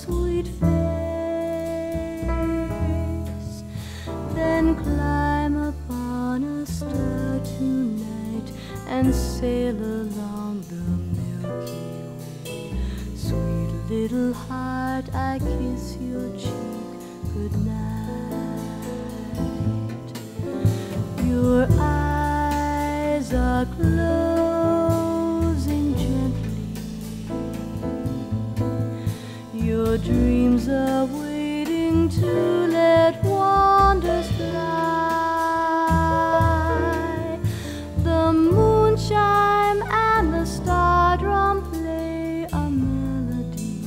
sweet face. Then climb upon a star tonight and sail along the Milky Way. Sweet little heart, I kiss your cheek goodnight. Your eyes are closing gently. Your dreams are waiting to let wonders fly. The moonshine and the star drum play a melody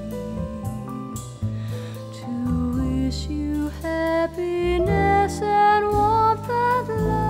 to wish you happiness and warmth and love.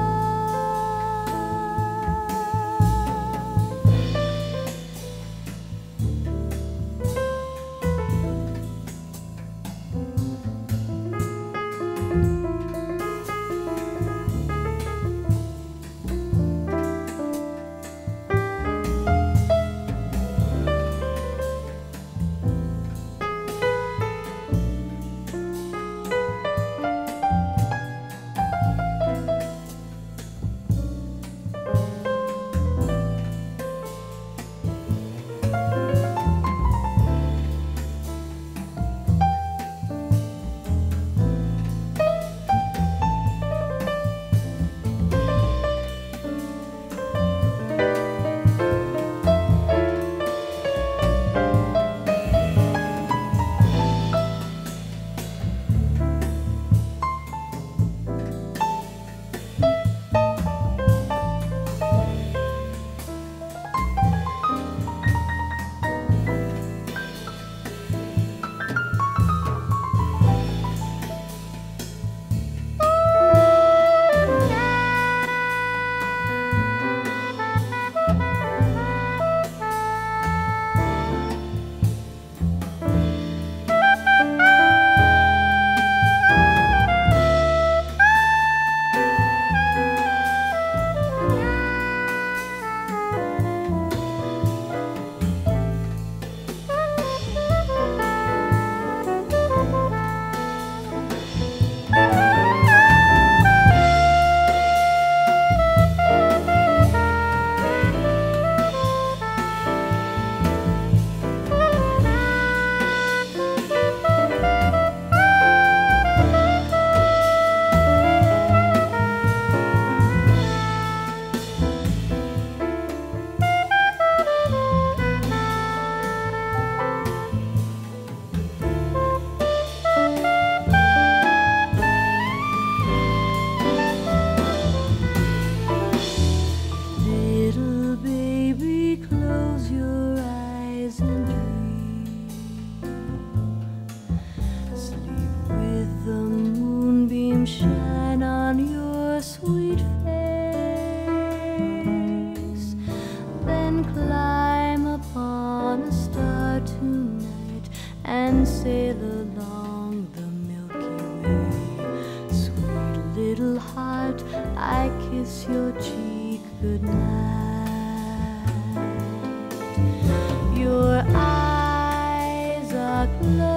Shine on your sweet face. Then climb upon a star tonight and sail along the Milky Way. Sweet little heart, I kiss your cheek goodnight. Your eyes are closed